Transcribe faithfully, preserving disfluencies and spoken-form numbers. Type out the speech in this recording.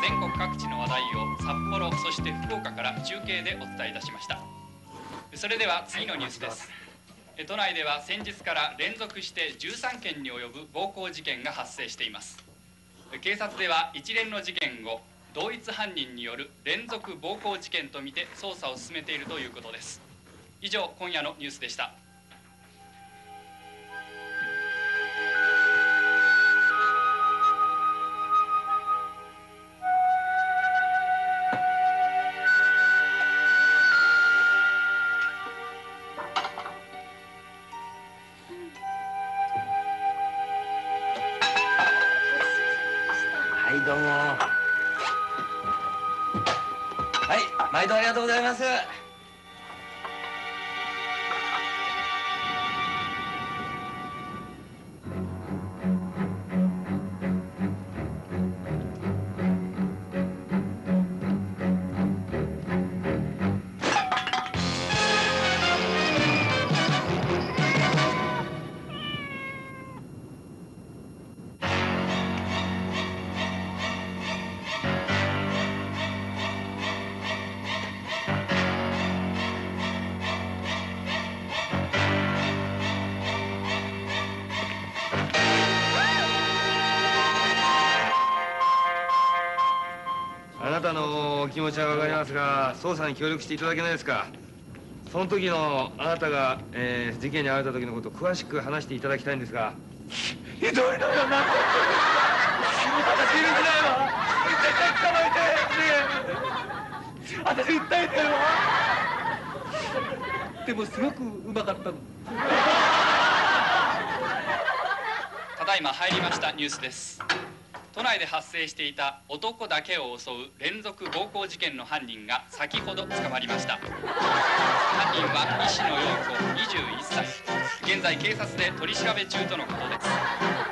全国各地の話題を札幌、そして福岡から中継でお伝えいたしました。それでは次のニュースです。都内では先日から連続してじゅうさんけんに及ぶ暴行事件が発生しています。警察では一連の事件を同一犯人による連続暴行事件とみて捜査を進めているということです。以上、今夜のニュースでした。 はいどうも。はい毎度ありがとうございます。あなたのお気持ちは分かりますが、捜査に協力していただけないですか。その時のあなたが、えー、事件に遭われた時のことを詳しく話していただきたいんですが。ひどいのよ、なんて。私許せないわ。絶対捕まえて。ねえ。私訴えてるわ。でもすごくうまかったの。 ただいま入りましたニュースです。都内で発生していた男だけを襲う連続暴行事件の犯人が先ほど捕まりました。犯人は西野陽子にじゅういっさい。現在警察で取り調べ中とのことです。